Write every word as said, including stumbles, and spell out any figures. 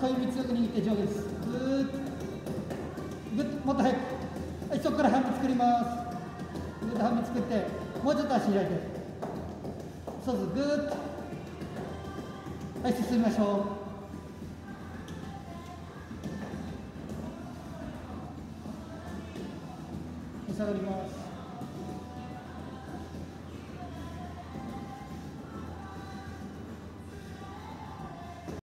小指強く握って上下です。ぐーっぐっともっと早く。はい、そこから半身作ります。ぐっと半身作って、もうちょっと足開いて。そうです、ぐーっと。はい、進みましょう。下がります。